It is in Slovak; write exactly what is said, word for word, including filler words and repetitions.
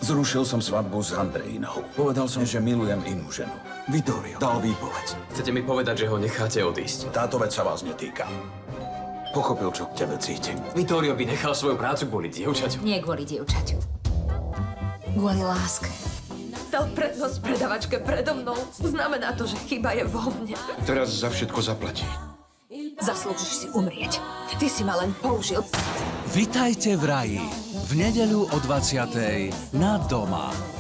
Zrušil som svadbu s Andrejinou. Povedal som, že milujem inú ženu. Vittorio dal výpoveď. Chcete mi povedať, že ho necháte odísť? Táto vec sa vás netýka. Pochopil, čo k tebe cítim. Vittorio by nechal svoju prácu kvôli dievčaťu. Nie kvôli dievčaťu. Kvôli láske. Dal prednosť predavačke predo mnou. Znamená to, že chyba je vo mne. Teraz za všetko zaplatí. Zaslúžiš si umrieť. Ty si ma len použil. Vitajte v raji. V nedeľu o dvadsiatej na Doma.